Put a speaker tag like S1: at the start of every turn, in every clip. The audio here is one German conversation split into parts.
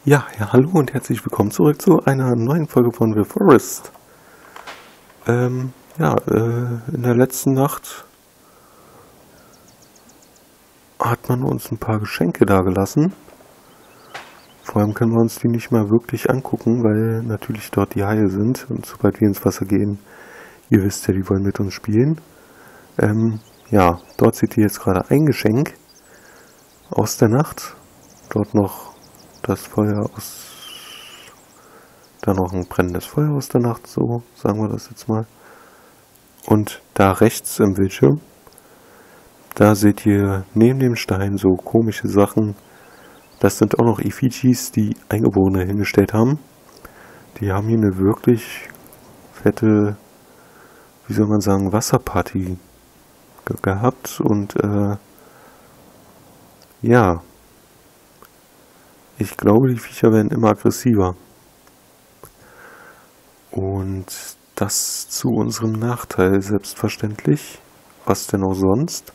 S1: Ja, hallo und herzlich willkommen zurück zu einer neuen Folge von The Forest. In der letzten Nacht hat man uns ein paar Geschenke dagelassen. Vor allem können wir uns die nicht mal wirklich angucken, weil natürlich dort die Haie sind. Und sobald wir ins Wasser gehen, ihr wisst ja, die wollen mit uns spielen. Dort seht ihr jetzt gerade ein Geschenk aus der Nacht. Dort noch das Feuer aus... Dann noch ein brennendes Feuer aus der Nacht, so sagen wir das jetzt mal. Und da rechts im Bildschirm, da seht ihr neben dem Stein so komische Sachen. Das sind auch noch Effigies, die Eingeborene hingestellt haben. Die haben hier eine wirklich fette, wie soll man sagen, Wasserparty gehabt. Und ich glaube, die Viecher werden immer aggressiver. Und das zu unserem Nachteil, selbstverständlich. Was denn auch sonst?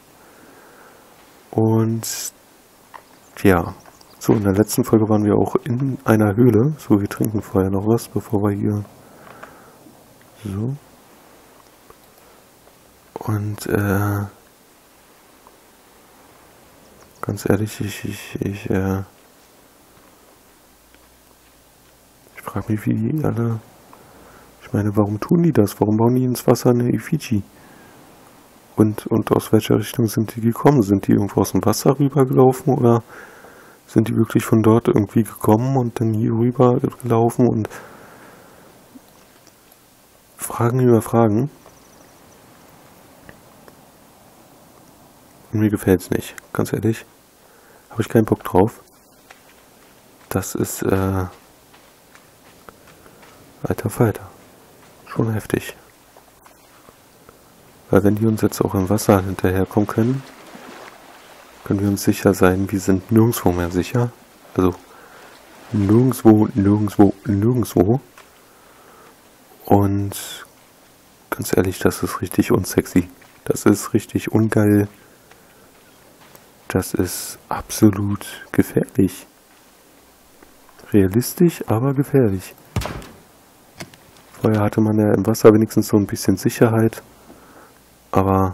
S1: Und ja, so in der letzten Folge waren wir auch in einer Höhle. So, wir trinken vorher noch was, bevor wir hier... So. Und ganz ehrlich, ich frage mich, wie die alle... Ich meine, warum tun die das? Warum bauen die ins Wasser eine Effigie? Und aus welcher Richtung sind die gekommen? Sind die irgendwo aus dem Wasser rübergelaufen oder sind die wirklich von dort irgendwie gekommen und dann hier rüber gelaufen und Fragen über Fragen? Und mir gefällt's nicht, ganz ehrlich. Habe ich keinen Bock drauf. Das ist, alter Falter. Schon heftig. Weil wenn die uns jetzt auch im Wasser hinterherkommen können, können wir uns sicher sein, wir sind nirgendwo mehr sicher. Also nirgendwo. Und ganz ehrlich, das ist richtig unsexy. Das ist richtig ungeil. Das ist absolut gefährlich. Realistisch, aber gefährlich. Vorher hatte man ja im Wasser wenigstens so ein bisschen Sicherheit. Aber...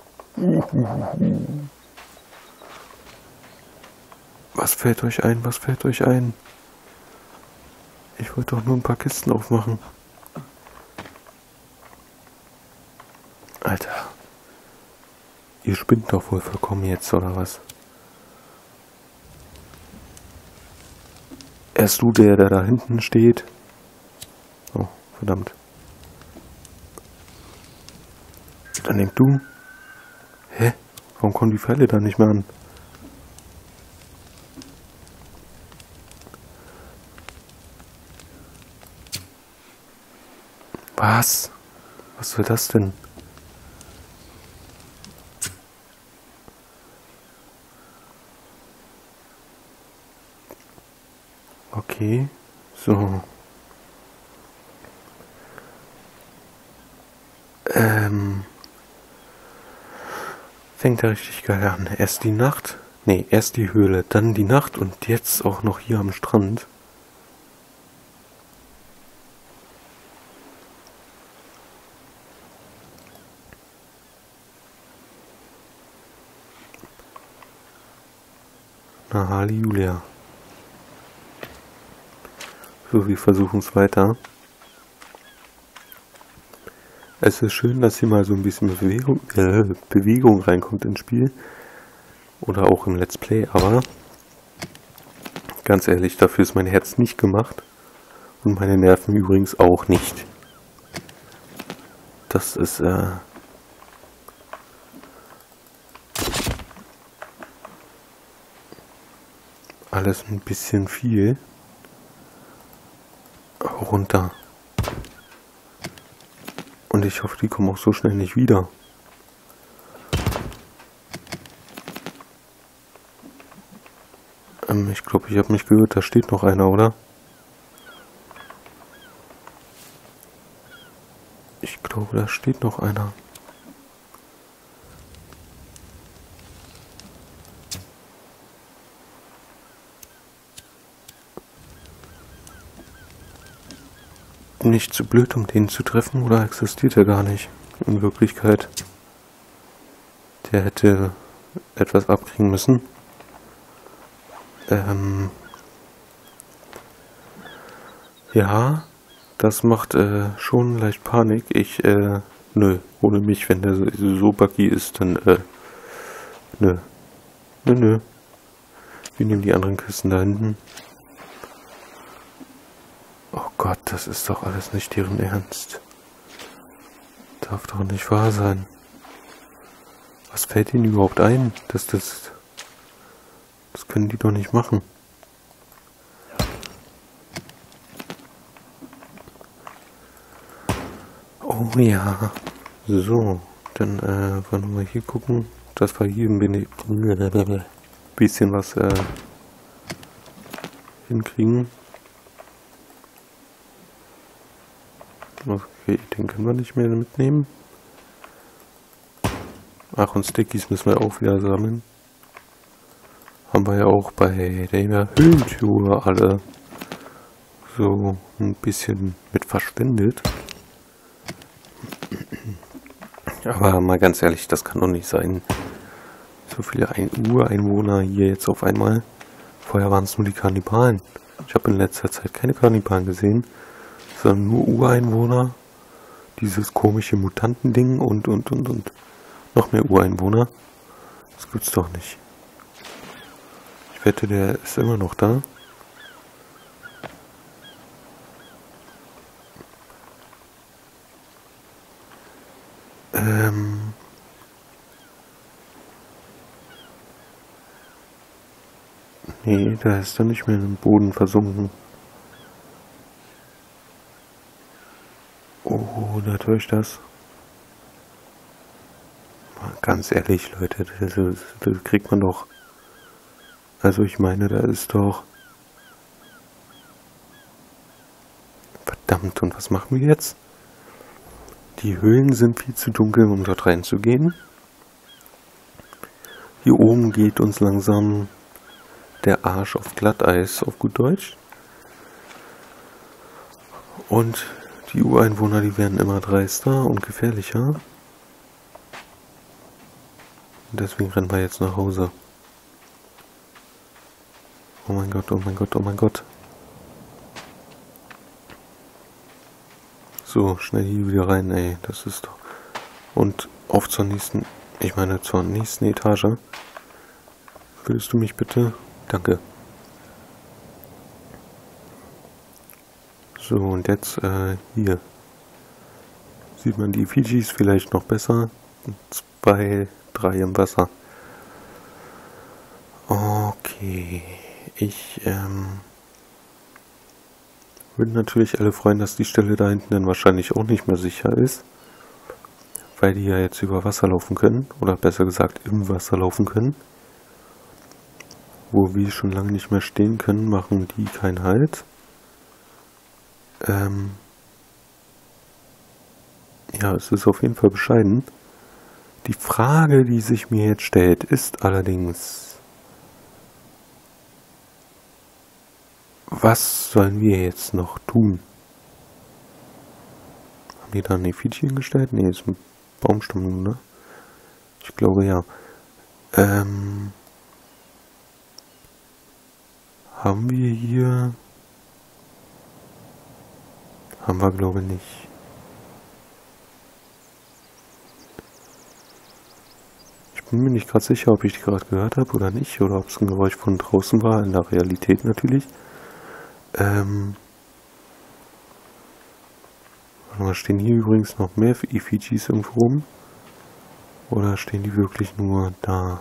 S1: Was fällt euch ein? Was fällt euch ein? Ich wollte doch nur ein paar Kisten aufmachen. Alter. Ihr spinnt doch wohl vollkommen jetzt, oder was? Erst du, der da hinten steht. Oh, verdammt. Dann nimm du. Hä? Warum kommen die Pfeile da nicht mehr an? Was? Was soll das denn? Okay, so. Fängt ja richtig geil an. Erst die Nacht, erst die Höhle, dann die Nacht und jetzt auch noch hier am Strand. Na, Halleluja. So, wir versuchen es weiter. Es ist schön, dass hier mal so ein bisschen Bewegung reinkommt ins Spiel. Oder auch im Let's Play, aber ganz ehrlich, dafür ist mein Herz nicht gemacht. Und meine Nerven übrigens auch nicht. Das ist, alles ein bisschen viel. Runter. Und ich hoffe, die kommen auch so schnell nicht wieder. Ich glaube, ich habe mich gehört, da steht noch einer, oder? Ich glaube, da steht noch einer. nicht zu blöd, um den zu treffen, oder existiert er gar nicht in Wirklichkeit? Der hätte etwas abkriegen müssen. Ja, das macht schon leicht Panik. Nö, ohne mich, wenn der so buggy ist, dann, nö. Nö. Wir nehmen die anderen Kisten da hinten. Oh Gott, das ist doch alles nicht deren Ernst. Darf doch nicht wahr sein. Was fällt ihnen überhaupt ein? Das können die doch nicht machen. Oh ja. So, dann wollen wir mal hier gucken. Das war hier ein bisschen was hinkriegen. Okay, den können wir nicht mehr mitnehmen. Ach, und Stickies müssen wir auch wieder sammeln. Haben wir ja auch bei der Höhlentür alle so ein bisschen mit verschwendet. Aber mal ganz ehrlich, das kann doch nicht sein. So viele Ureinwohner hier jetzt auf einmal. Vorher waren es nur die Kannibalen. Ich habe in letzter Zeit keine Kannibalen gesehen, sondern nur Ureinwohner. Dieses komische Mutantending und noch mehr Ureinwohner. Das gibt's doch nicht. Ich wette, der ist immer noch da. Nee, da ist er nicht mehr im Boden versunken. Oh, da höre ich das. Mal ganz ehrlich, Leute, das kriegt man doch. Also ich meine, da ist doch... Verdammt, und was machen wir jetzt? Die Höhlen sind viel zu dunkel, um dort reinzugehen. Hier oben geht uns langsam der Arsch auf Glatteis, auf gut Deutsch. Und die Ureinwohner, die werden immer dreister und gefährlicher. Und deswegen rennen wir jetzt nach Hause. Oh mein Gott, oh mein Gott, oh mein Gott. So, schnell hier wieder rein, ey. Das ist doch... Und auf zur nächsten... Ich meine, zur nächsten Etage. Würdest du mich bitte... Danke. So, und jetzt, hier. Sieht man die Fidschis vielleicht noch besser. 2, 3 im Wasser. Okay. Ich, würde natürlich alle freuen, dass die Stelle da hinten dann wahrscheinlich auch nicht mehr sicher ist. Weil die ja jetzt über Wasser laufen können. Oder besser gesagt, im Wasser laufen können. Wo wir schon lange nicht mehr stehen können, machen die keinen Halt. Ja, es ist auf jeden Fall bescheiden. Die Frage, die sich mir jetzt stellt, ist allerdings, was sollen wir jetzt noch tun? Haben die da eine Effigie hingestellt? Ne, ist ein Baumstamm, ne? Ich glaube ja. Haben wir hier... Haben wir, glaube ich, nicht. Ich bin mir nicht gerade sicher, ob ich die gerade gehört habe oder nicht. Oder ob es ein Geräusch von draußen war. In der Realität natürlich. Stehen hier übrigens noch mehr Effigies irgendwo rum? Oder stehen die wirklich nur da?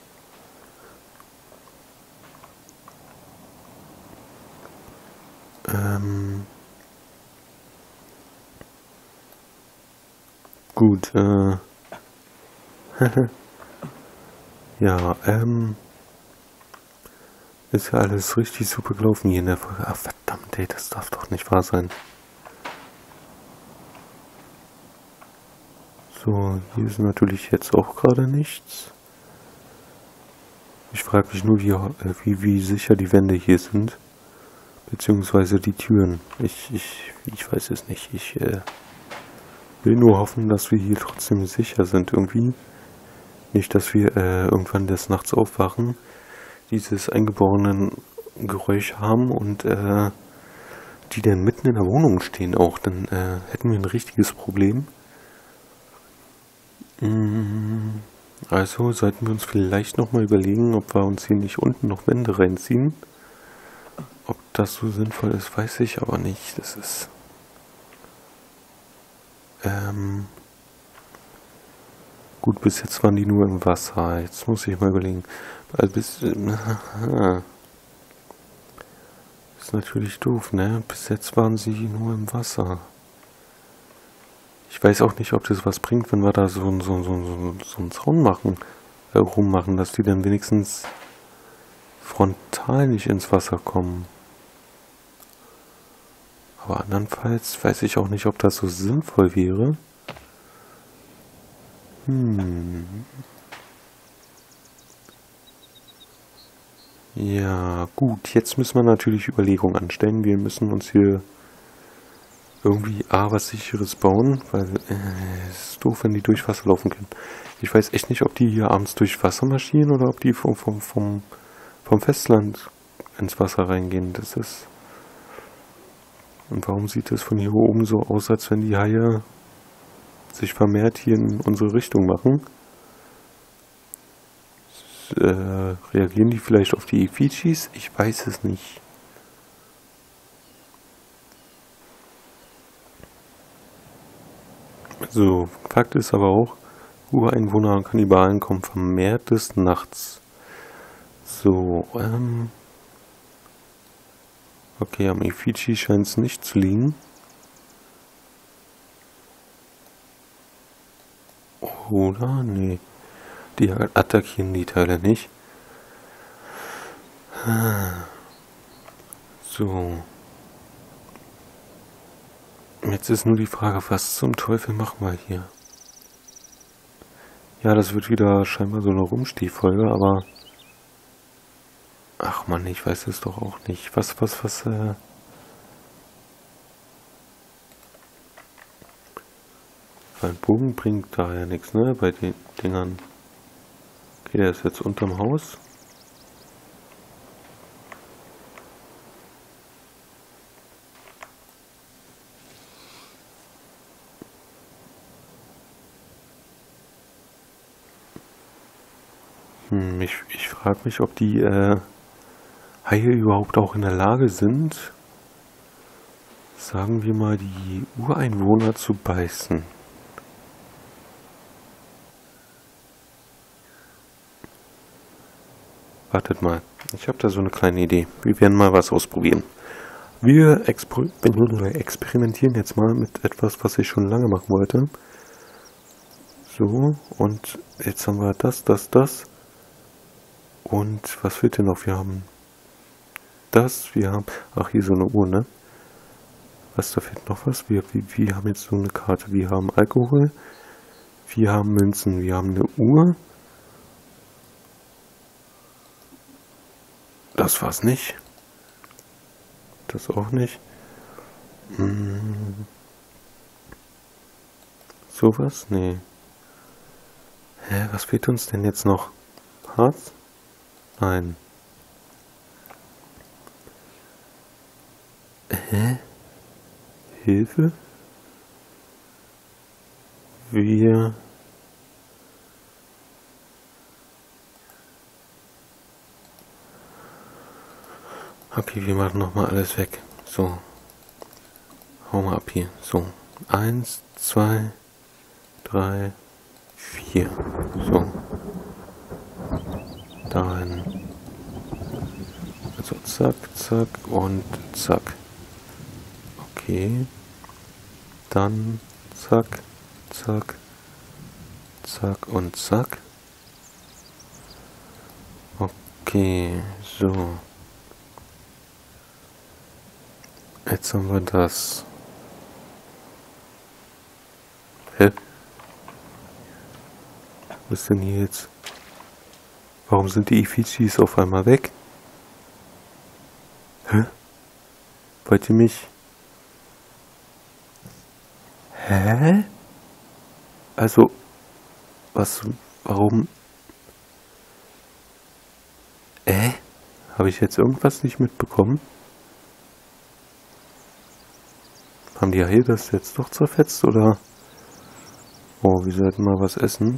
S1: Gut, ja, ist ja alles richtig super gelaufen hier in der Folge. Ach, verdammt, ey, das darf doch nicht wahr sein. So, hier ist natürlich jetzt auch gerade nichts. Ich frage mich nur, wie sicher die Wände hier sind. Beziehungsweise die Türen. Ich weiß es nicht. Ich will nur hoffen, dass wir hier trotzdem sicher sind irgendwie. Nicht, dass wir irgendwann des Nachts aufwachen, dieses eingeborenen Geräusch haben und die dann mitten in der Wohnung stehen auch. Dann hätten wir ein richtiges Problem. Also sollten wir uns vielleicht nochmal überlegen, ob wir uns hier nicht unten noch Wände reinziehen. Ob das so sinnvoll ist, weiß ich aber nicht. Das ist gut, bis jetzt waren die nur im Wasser. Jetzt muss ich mal überlegen. Ist natürlich doof, ne? Bis jetzt waren sie nur im Wasser. Ich weiß auch nicht, ob das was bringt, wenn wir da so einen Zaun machen, rummachen, dass die dann wenigstens frontal nicht ins Wasser kommen. Aber andernfalls weiß ich auch nicht, ob das so sinnvoll wäre. Ja, gut, jetzt müssen wir natürlich Überlegungen anstellen. Wir müssen uns hier irgendwie was Sicheres bauen, weil es ist doof, wenn die durch Wasser laufen können. Ich weiß echt nicht, ob die hier abends durch Wasser marschieren oder ob die vom Festland ins Wasser reingehen. Das ist... Und warum sieht das von hier oben so aus, als wenn die Haie sich vermehrt hier in unsere Richtung machen? Reagieren die vielleicht auf die Effigies? Ich weiß es nicht. So, Fakt ist aber auch, Ureinwohner und Kannibalen kommen vermehrt des Nachts. So, okay, am Effigie scheint es nicht zu liegen. Oder? Nee. Die attackieren die Teile nicht. So. Jetzt ist nur die Frage, was zum Teufel machen wir hier? Ja, das wird wieder scheinbar so eine Rumstehfolge, aber... Ach man, ich weiß es doch auch nicht. Ein Bogen bringt da ja nichts, ne? Bei den Dingern. Okay, der ist jetzt unterm Haus. Ich frage mich, ob die Haie überhaupt auch in der Lage sind, sagen wir mal, die Ureinwohner zu beißen. Wartet mal, ich habe da so eine kleine Idee. Wir werden mal was ausprobieren. Wir experimentieren jetzt mal mit etwas, was ich schon lange machen wollte. So, und jetzt haben wir das. Und was fehlt denn noch? Wir haben das, wir haben... Ach, hier so eine Uhr, ne? Was, da fehlt noch was? Wir haben jetzt so eine Karte. Wir haben Alkohol, wir haben Münzen, wir haben eine Uhr. Das war's nicht. Das auch nicht. Sowas? Nee. Hä, was fehlt uns denn jetzt noch? Harz? Nein. Hä? Hilfe? Wir... Okay, wir machen nochmal alles weg. So. Hau mal ab hier. So. 1, 2, 3, 4. So. Dahin. Also zack, zack und zack. Okay. Dann zack, zack, zack und zack. Okay, so. Jetzt haben wir das. Hä? Was ist denn hier jetzt? Warum sind die Effigies auf einmal weg? Hä? Wollt ihr mich... Hä? Also, was, warum... Habe ich jetzt irgendwas nicht mitbekommen? Haben die hier das jetzt doch zerfetzt, oder? Oh, wir sollten mal was essen.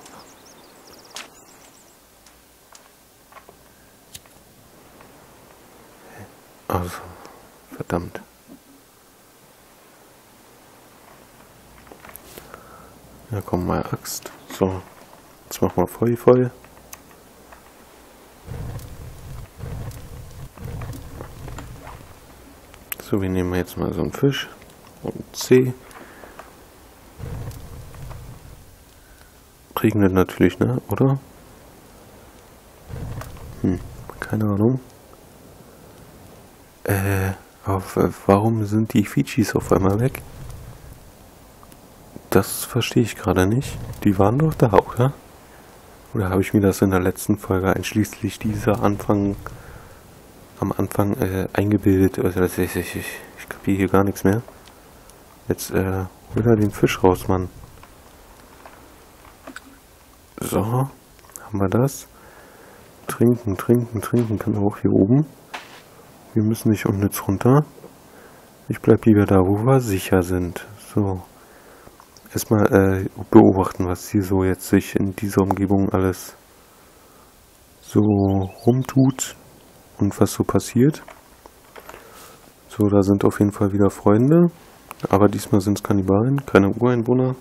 S1: Also, verdammt. Ja, komm, mal Axt. So, jetzt machen wir Feuer voll. So, wir nehmen jetzt mal so einen Fisch und einen Zeh. Regnet natürlich, ne? Oder? Keine Ahnung. Aber warum sind die Fidschis auf einmal weg? Das verstehe ich gerade nicht. Die waren doch da, oder? Oder habe ich mir das in der letzten Folge einschließlich dieser am Anfang eingebildet? Also ich kapiere hier gar nichts mehr. Jetzt hol da den Fisch raus, Mann. So, haben wir das. Trinken kann auch hier oben. Wir müssen nicht unnütz runter. Ich bleib lieber da, wo wir sicher sind. So. Erstmal beobachten, was hier so jetzt sich in dieser Umgebung alles so rumtut und was so passiert. So, da sind auf jeden Fall wieder Freunde. Aber diesmal sind es Kannibalen, keine Ureinwohner.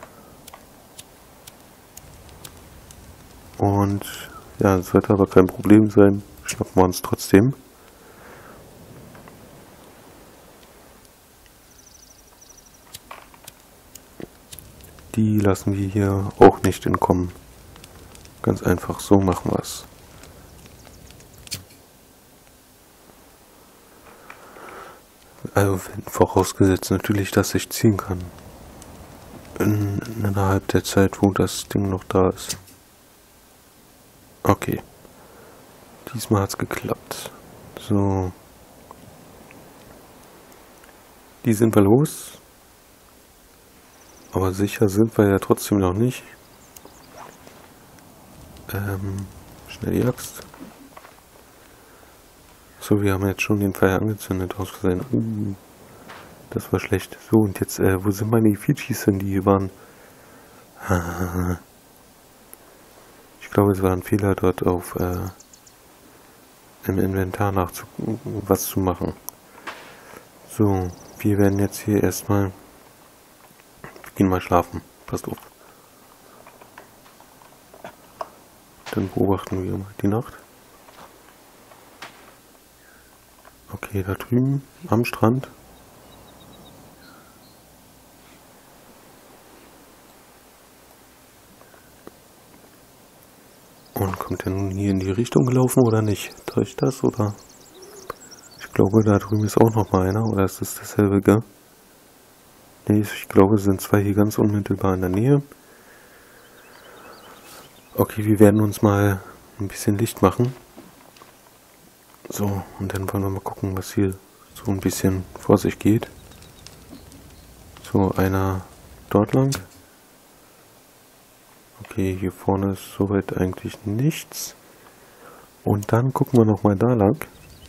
S1: Und ja, das sollte aber kein Problem sein. Schnappen wir uns trotzdem. Die lassen wir hier auch nicht entkommen. Ganz einfach, so machen wir es. Also vorausgesetzt natürlich, dass ich ziehen kann. Innerhalb der Zeit, wo das Ding noch da ist. Okay. Diesmal hat es geklappt. So. Die sind wir los. Aber sicher sind wir ja trotzdem noch nicht. Schnell die Axt. So, wir haben jetzt schon den Feuer angezündet, aus Versehen. Das war schlecht. So, und jetzt, wo sind meine Fidschis denn, die hier waren? Ich glaube, es war ein Fehler, dort auf im Inventar nachzugucken, was zu machen. So, wir werden jetzt hier erstmal... Wir gehen mal schlafen. Passt auf. Dann beobachten wir mal die Nacht. Okay, da drüben am Strand. Und kommt er nun hier in die Richtung gelaufen oder nicht? Täuscht das oder? Ich glaube, da drüben ist auch noch mal einer. Oder ist das dasselbe, gell? Nee, ich glaube, es sind zwei hier ganz unmittelbar in der Nähe. Okay, wir werden uns mal ein bisschen Licht machen. So, und dann wollen wir mal gucken, was hier so ein bisschen vor sich geht. So, einer dort lang. Okay, hier vorne ist soweit eigentlich nichts. Und dann gucken wir nochmal da lang.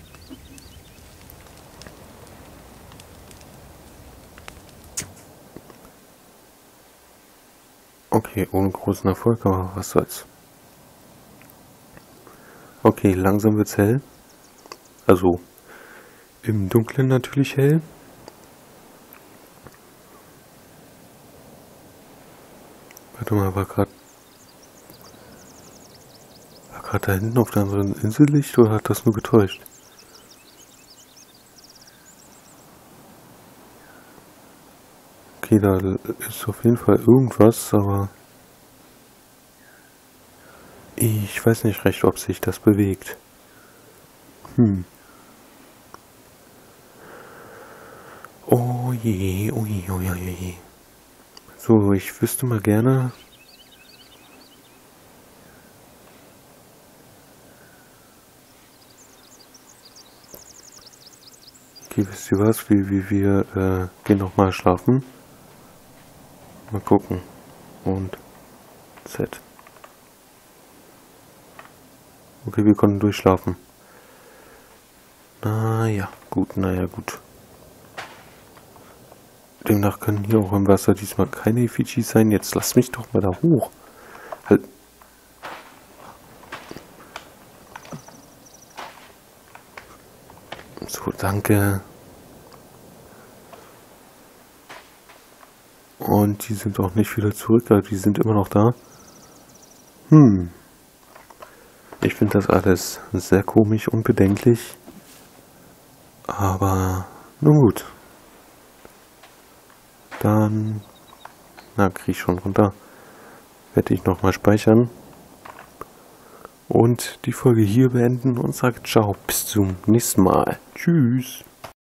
S1: Okay, ohne großen Erfolg, aber was soll's. Okay, langsam wird's hell. Also, im Dunkeln natürlich hell. Warte mal, war gerade da hinten auf der anderen Insel Licht oder hat das nur getäuscht? Okay, da ist auf jeden Fall irgendwas, aber ich weiß nicht recht, ob sich das bewegt. Oh je, oh je, oh je, oh je. So, ich wüsste mal gerne... Okay, wisst ihr was? Wir gehen noch mal schlafen. Mal gucken. Und Z. Okay, wir konnten durchschlafen. Naja, gut. Demnach können hier auch im Wasser diesmal keine Effigies sein. Jetzt lass mich doch mal da hoch. Halt. So, danke. Und die sind auch nicht wieder zurück, also die sind immer noch da. Ich finde das alles sehr komisch und bedenklich. Aber nun gut. Dann, kriege ich schon runter. Werde ich nochmal speichern. Und die Folge hier beenden und sage ciao, bis zum nächsten Mal. Tschüss.